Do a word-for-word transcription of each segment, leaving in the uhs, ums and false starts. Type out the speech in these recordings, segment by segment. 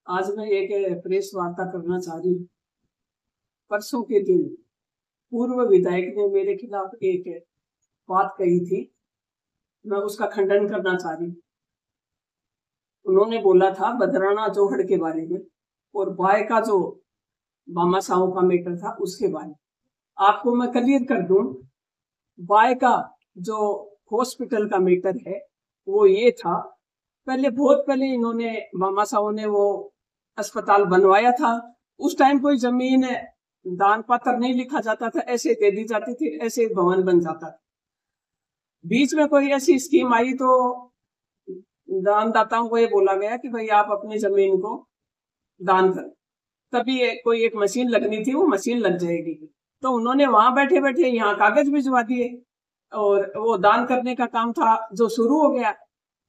आज मैं एक प्रेस वार्ता करना चाह रही हूँ। परसों के दिन पूर्व विधायक ने मेरे खिलाफ एक बात कही थी, मैं उसका खंडन करना चाह रही हूँ। उन्होंने बोला था बदराना जोहड़ के बारे में और बाय का जो बामा साहू का मैटर था उसके बारे में। आपको मैं क्लियर कर दूं, बाय का जो हॉस्पिटल का मैटर है वो ये था, पहले बहुत पहले इन्होंने मामा साहू ने वो अस्पताल बनवाया था। उस टाइम कोई जमीन दान पत्र नहीं लिखा जाता था, ऐसे दे दी जाती थी, ऐसे भवन बन जाता था। बीच में कोई ऐसी स्कीम आई तो दानदाताओं को ये बोला गया कि भाई आप अपनी जमीन को दान करें, तभी कोई एक मशीन लगनी थी, वो मशीन लग जाएगी। तो उन्होंने वहां बैठे बैठे यहाँ कागज भिजवा दिए और वो दान करने का काम था जो शुरू हो गया।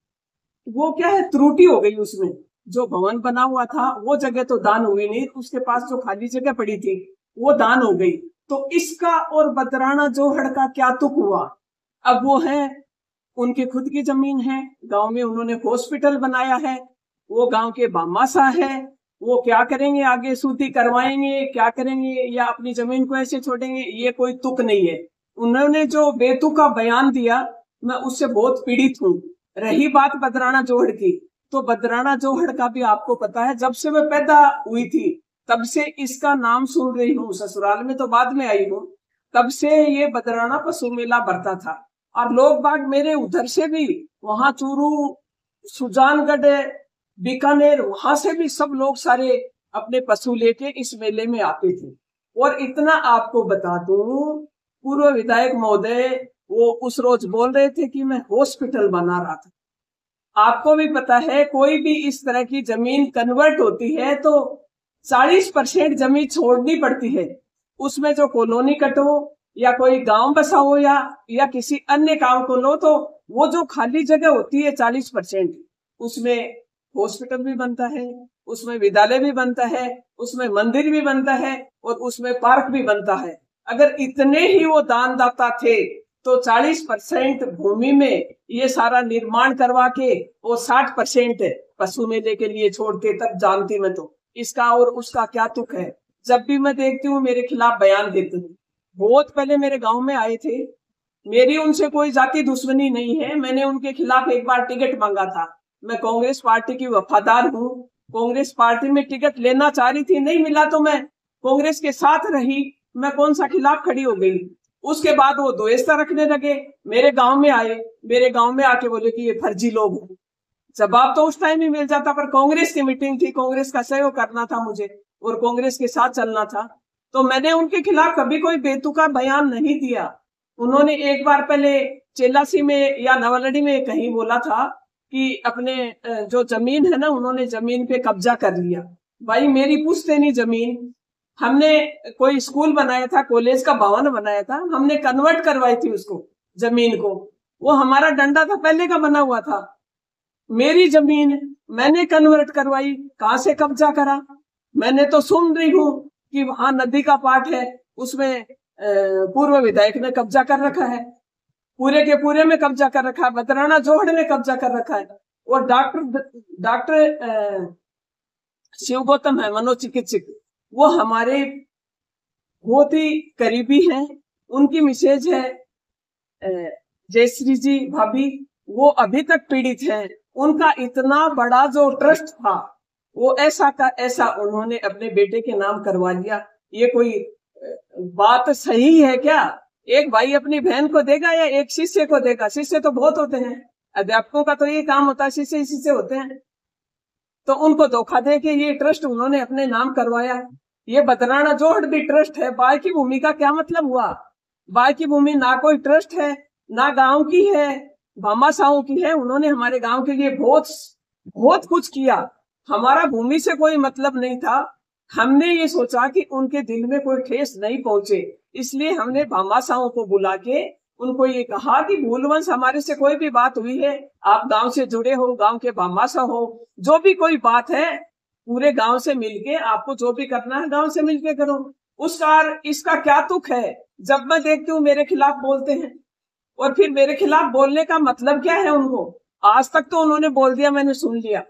वो क्या है, त्रुटि हो गई उसमें। जो भवन बना हुआ था वो जगह तो दान हुई नहीं, उसके पास जो खाली जगह पड़ी थी वो दान हो गई। तो इसका और बदराना जोहड़ का क्या तुक हुआ? अब वो है, उनकी खुद की जमीन है, गांव में उन्होंने हॉस्पिटल बनाया है, वो गांव के बामासा है, वो क्या करेंगे आगे, सूती करवाएंगे क्या करेंगे या अपनी जमीन को ऐसे छोड़ेंगे, ये कोई तुक नहीं है। उन्होंने जो बेतुका बयान दिया, मैं उससे बहुत पीड़ित हूँ। रही बात बदराना जोहड़ की, तो बदराना जोहड़ का भी आपको पता है, जब से मैं पैदा हुई थी तब से इसका नाम सुन रही हूँ। ससुराल में तो बाद में आई हूँ, तब से ये बदराना पशु मेला भरता था और लोग बाग मेरे उधर से भी, वहां चूरू, सुजानगढ़, बीकानेर, वहां से भी सब लोग सारे अपने पशु लेके इस मेले में आते थे। और इतना आपको बता दूं, पूर्व विधायक महोदय वो उस रोज बोल रहे थे कि मैं हॉस्पिटल बना रहा था। आपको भी पता है, कोई भी इस तरह की जमीन कन्वर्ट होती है तो चालीस परसेंट जमीन छोड़नी पड़ती है। उसमें जो कॉलोनी कटो या कोई गांव बसा हो या या किसी अन्य काम को लो, तो वो जो खाली जगह होती है चालीस परसेंट, उसमें हॉस्पिटल भी बनता है, उसमें विद्यालय भी बनता है, उसमें मंदिर भी बनता है और उसमें पार्क भी बनता है। अगर इतने ही वो दानदाता थे तो चालीस परसेंट भूमि में ये सारा निर्माण करवा के वो साठ परसेंट पशु मेले के लिए छोड़ते, तब जानती मैं तो इसका और उसका क्या तुक है। जब भी मैं देखती हूँ मेरे खिलाफ बयान देते हैं। बहुत पहले मेरे गांव में आए थे, मेरी उनसे कोई जाति दुश्मनी नहीं है, मैंने उनके खिलाफ एक बार टिकट मांगा था। मैं कांग्रेस पार्टी की वफादार हूँ, कांग्रेस पार्टी में टिकट लेना चाह रही थी, नहीं मिला तो मैं कांग्रेस के साथ रही, मैं कौन सा खिलाफ खड़ी हो गई। उसके बाद वो द्वेषता रखने लगे, मेरे गांव में आए, मेरे गांव में आके बोले कि ये फर्जी लोग हैं। जवाब तो उस टाइम ही मिल जाता, पर कांग्रेस की मीटिंग थी, कांग्रेस का सहयोग करना था मुझे और कांग्रेस के साथ चलना था, तो मैंने उनके खिलाफ कभी कोई बेतुका बयान नहीं दिया। उन्होंने एक बार पहले चेलासी में या नवलड़ी में कहीं बोला था कि अपने जो जमीन है ना, उन्होंने जमीन पे कब्जा कर लिया। भाई मेरी पूछते नहीं जमीन, हमने कोई स्कूल बनाया था, कॉलेज का भवन बनाया था, हमने कन्वर्ट करवाई थी उसको, जमीन को, वो हमारा डंडा था पहले का बना हुआ था। मेरी जमीन मैंने कन्वर्ट करवाई, कहां से कब्जा करा? मैंने तो सुन रही हूं कि वहां नदी का पाट है, उसमें पूर्व विधायक ने कब्जा कर रखा है, पूरे के पूरे में कब्जा कर रखा है, बदराना जोहड़ ने कब्जा कर रखा है। और डॉक्टर डॉक्टर शिव गौतम है मनोचिकित्सक, वो हमारे बहुत ही करीबी हैं। उनकी मिसेज है जयश्री जी भाभी, वो अभी तक पीड़ित हैं। उनका इतना बड़ा जो ट्रस्ट था वो ऐसा का ऐसा उन्होंने अपने बेटे के नाम करवा लिया। ये कोई बात सही है क्या? एक भाई अपनी बहन को देगा या एक शिष्य को देगा? शिष्य तो बहुत होते हैं, अध्यापकों का तो ये काम होता है, शिष्य इसी से होते हैं। तो उनको धोखा दे के ये ट्रस्ट उन्होंने अपने नाम करवाया। ये बदराना जोहड़ भी ट्रस्ट है, बाय की भूमि का क्या मतलब हुआ? बाय की भूमि ना कोई ट्रस्ट है ना गांव की है, भामा साहू की है। उन्होंने हमारे गांव के लिए बहुत बहुत कुछ किया, हमारा भूमि से कोई मतलब नहीं था। हमने ये सोचा कि उनके दिल में कोई ठेस नहीं पहुंचे, इसलिए हमने भामा साहू को बुला के उनको ये कहा कि भूलवंश हमारे से कोई भी बात हुई है, आप गांव से जुड़े हो, गांव के भामासा हो, जो भी कोई बात है पूरे गांव से मिलके आपको जो भी करना है गांव से मिलके करो। उसका इसका क्या तुक है? जब मैं देखती हूँ मेरे खिलाफ बोलते हैं, और फिर मेरे खिलाफ बोलने का मतलब क्या है उनको? आज तक तो उन्होंने बोल दिया, मैंने सुन लिया,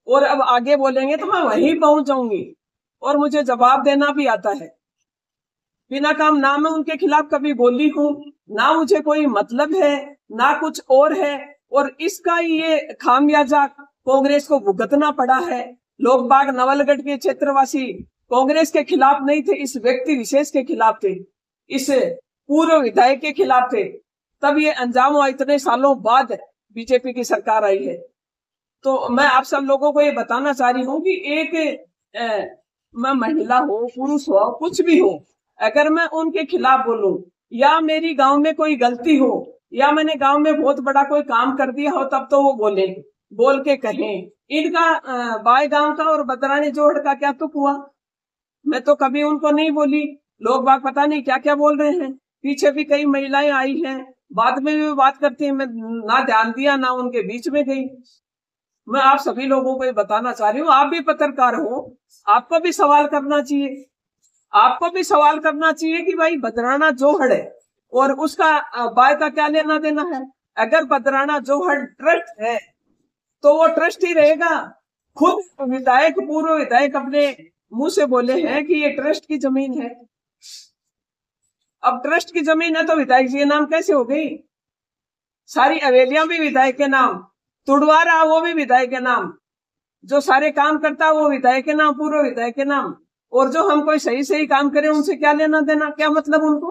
और अब आगे बोलेंगे तो मैं वहीं पहुंच जाऊंगी और मुझे जवाब देना भी आता है। बिना काम ना मैं उनके खिलाफ कभी बोली हूं, ना मुझे कोई मतलब है, ना कुछ और है। और इसका ये खामियाजा कांग्रेस को भुगतना पड़ा है। लोग बाग नवलगढ़ के क्षेत्रवासी कांग्रेस के खिलाफ नहीं थे, इस व्यक्ति विशेष के खिलाफ थे, इस पूर्व विधायक के खिलाफ थे। तब ये अंजाम हुआ, इतने सालों बाद बीजेपी की सरकार आई है। तो मैं आप सब लोगों को ये बताना चाह रही हूँ कि एक ए, मैं महिला हो, पुरुष हो, कुछ भी हो, अगर मैं उनके खिलाफ बोलूं या मेरी गांव में कोई गलती हो या मैंने गांव में बहुत बड़ा कोई काम कर दिया हो, तब तो वो बोले, बोल के कहें। इनका बाय गांव का और बदरानी जोड़ का क्या तुक हुआ? मैं तो कभी उनको नहीं बोली। लोग बात पता नहीं क्या क्या बोल रहे हैं। पीछे भी कई महिलाएं आई हैं, बाद में भी बात करती है, मैं ना ध्यान दिया ना उनके बीच में गई। मैं आप सभी लोगों को ये बताना चाह रही हूँ, आप भी पत्रकार हो, आपको भी सवाल करना चाहिए। आपको भी सवाल करना चाहिए कि भाई बदराना जोहड़ है और उसका बाय का क्या लेना देना है। अगर बदराना जोहड़ ट्रस्ट है तो वो ट्रस्ट ही रहेगा। खुद विधायक, पूर्व विधायक अपने मुंह से बोले हैं कि ये ट्रस्ट की जमीन है। अब ट्रस्ट की जमीन है तो विधायक जी के नाम कैसे हो गई? सारी हवेलियां भी विधायक के नाम, तुड़वा रहा वो भी विधायक के नाम, जो सारे काम करता वो विधायक के नाम, पूर्व विधायक के नाम। और जो हम कोई सही सही काम करें उनसे क्या लेना देना, क्या मतलब उनको?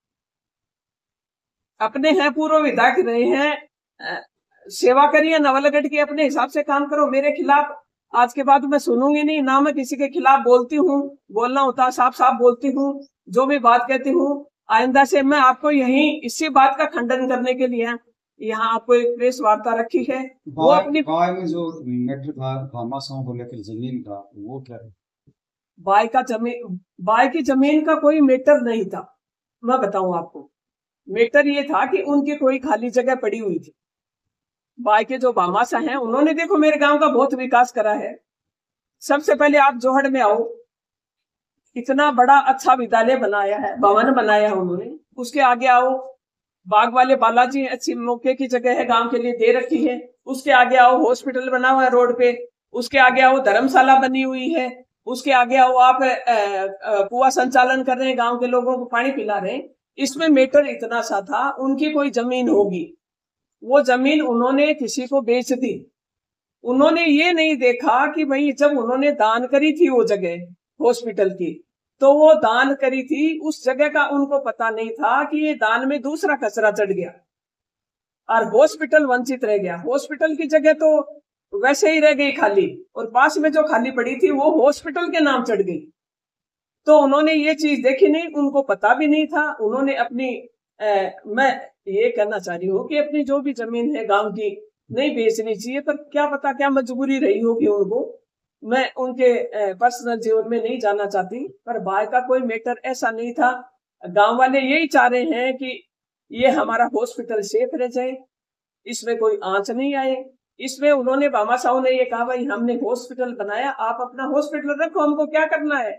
अपने हैं, पूर्व विधायक रहे हैं, सेवा करिए, नवलगढ़ की अपने हिसाब से काम करो। मेरे खिलाफ आज के बाद मैं सुनूंगी नहीं, ना मैं किसी के खिलाफ बोलती हूँ। बोलना होता साफ साफ बोलती हूँ, जो भी बात कहती हूँ। आइंदा से मैं आपको यही इसी बात का खंडन करने के लिए यहाँ आपको एक प्रेस वार्ता रखी है। वो अपनी में जो मैटर था भामाशाहों को लेकर जमीन का, वो क्या है? बाय का जमीन, बाय की जमीन का कोई मैटर नहीं था। मैं बताऊं आपको, मैटर ये था कि उनकी कोई खाली जगह पड़ी हुई थी। बाय के जो भामाशाह हैं उन्होंने देखो मेरे गांव का बहुत विकास करा है। सबसे पहले आप जोहड़ में आओ, इतना बड़ा अच्छा विद्यालय बनाया है, भवन बनाया है उन्होंने। उसके आगे आओ, बाग वाले बालाजी अच्छी मौके की जगह है, गांव के लिए दे रखी है। उसके आगे आओ, हॉस्पिटल बना हुआ है रोड पे। उसके आगे आओ, धर्मशाला बनी हुई है। उसके आगे आओ, आप कुआं संचालन कर रहे हैं, गांव के लोगों को पानी पिला रहे हैं। इसमें मैटर इतना सा था, उनकी कोई जमीन होगी, वो जमीन उन्होंने किसी को बेच दी। उन्होंने ये नहीं देखा कि भाई जब उन्होंने दान करी थी वो जगह हॉस्पिटल की, तो वो दान करी थी उस जगह का उनको पता नहीं था कि ये दान में दूसरा कचरा चढ़ गया और हॉस्पिटल वंचित रह गया। हॉस्पिटल की जगह तो वैसे ही रह गई खाली, और पास में जो खाली पड़ी थी वो हॉस्पिटल के नाम चढ़ गई। तो उन्होंने ये चीज देखी नहीं, उनको पता भी नहीं था। उन्होंने अपनी आ, मैं ये कहना चाह रही हूँ कि अपनी जो भी जमीन है गांव की नहीं बेचनी चाहिए, पर क्या पता क्या मजबूरी रही होगी उनको। मैं उनके पर्सनल जीवन में नहीं जाना चाहती, पर बाय का कोई मैटर ऐसा नहीं था। गांव वाले यही चाह रहे हैं कि ये हमारा हॉस्पिटल सेफ रह जाए, इसमें कोई आंच नहीं आए। इसमें उन्होंने, बामा साहू ने ये कहा भाई हमने हॉस्पिटल बनाया, आप अपना हॉस्पिटल रखो, हमको क्या करना है।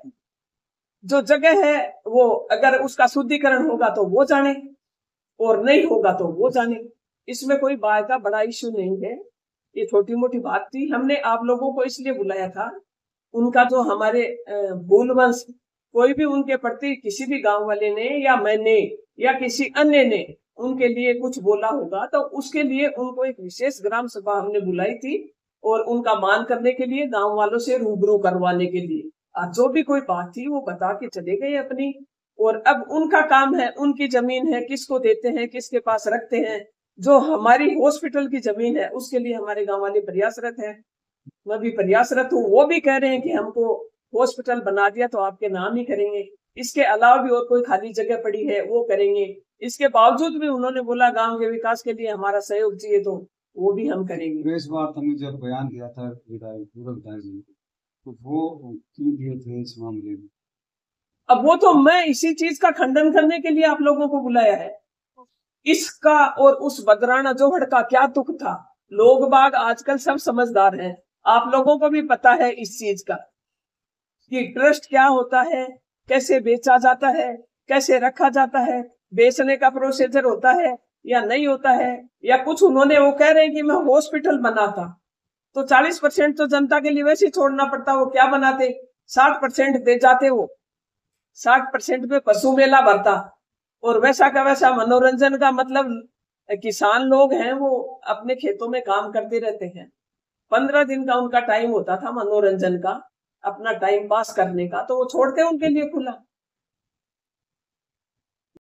जो जगह है वो अगर उसका शुद्धिकरण होगा तो वो जाने, और नहीं होगा तो वो जाने। इसमें कोई बाय का बड़ा इश्यू नहीं है, ये छोटी मोटी बात थी। हमने आप लोगों को इसलिए बुलाया था, उनका जो हमारे भूल वंश, कोई भी उनके प्रति किसी भी गांव वाले ने या मैंने या किसी अन्य ने उनके लिए कुछ बोला होगा, तो उसके लिए उनको एक विशेष ग्राम सभा हमने बुलाई थी, और उनका मान करने के लिए, गांव वालों से रूबरू करवाने के लिए। आज जो भी कोई बात थी वो बता के चले गए अपनी, और अब उनका काम है, उनकी जमीन है, किसको देते हैं, किसके पास रखते हैं। जो हमारी हॉस्पिटल की जमीन है उसके लिए हमारे गांव वाले प्रयासरत हैं, मैं भी प्रयासरत हूँ। वो भी कह रहे हैं कि हमको हॉस्पिटल बना दिया तो आपके नाम ही करेंगे, इसके अलावा भी और कोई खाली जगह पड़ी है वो करेंगे। इसके बावजूद भी उन्होंने बोला गांव के विकास के लिए हमारा सहयोग चाहिए, तो वो भी हम करेंगे। इस बार हमने जब बयान दिया था विधायक पूर्व विधायक जी, तो वो क्यों दिए थे इस मामले में? अब वो तो मैं इसी चीज का खंडन करने के लिए आप लोगों को बुलाया है। इसका और उस बदराना जोहड़ का क्या तुक था। लोग बाग आजकल सब समझदार हैं, आप लोगों को भी पता है इस चीज का कि ट्रस्ट क्या होता है, कैसे बेचा जाता है, कैसे रखा जाता है, बेचने का प्रोसीजर होता है या नहीं होता है। या कुछ उन्होंने, वो कह रहे हैं कि मैं हॉस्पिटल बनाता, तो चालीस परसेंट तो जनता के लिए वैसे ही छोड़ना पड़ता, वो क्या बनाते, साठ परसेंट दे जाते, वो साठ परसेंट पे पशु मेला भरता, और वैसा का वैसा मनोरंजन का मतलब किसान लोग हैं वो अपने खेतों में काम करते रहते हैं, पंद्रह दिन का उनका टाइम होता था मनोरंजन का, अपना टाइम पास करने का, तो वो छोड़ते उनके लिए खुला।